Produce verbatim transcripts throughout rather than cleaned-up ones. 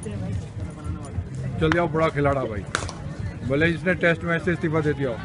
चल जाओ बड़ा खिलाड़ा भाई, भले इसने टेस्ट मैच से इस्तीफा दे दिया हो।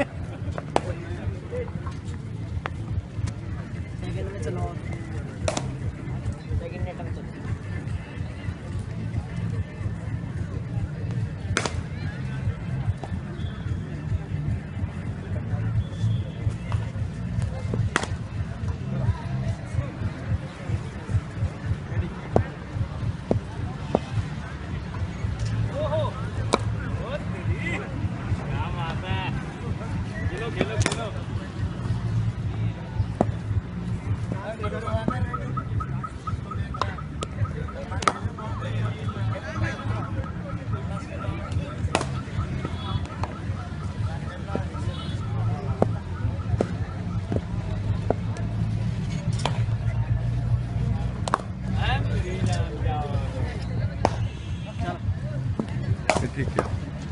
ठीक है,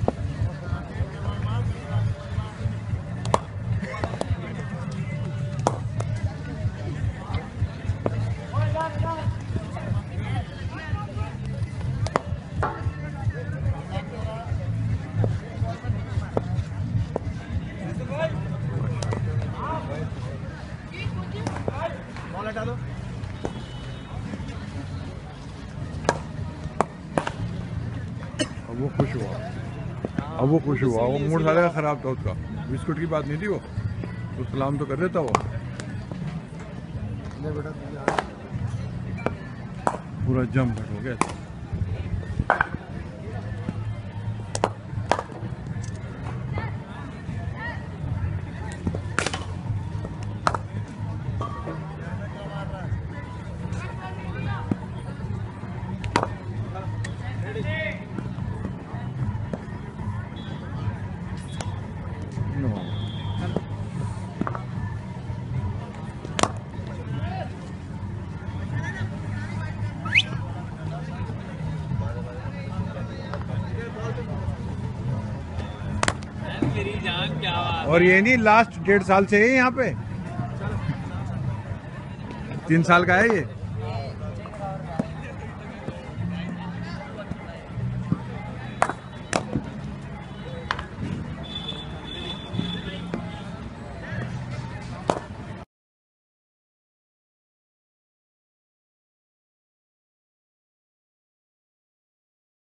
अब वो खुश हुआ, अब वो खुश हुआ। वो मूड सारे खराब था उसका, बिस्कुट की बात नहीं थी वो, तो सलाम तो कर देता वो। पूरा जम घट हो गया। और ये नहीं लास्ट डेढ़ साल से है यहाँ पे, तीन साल का है ये।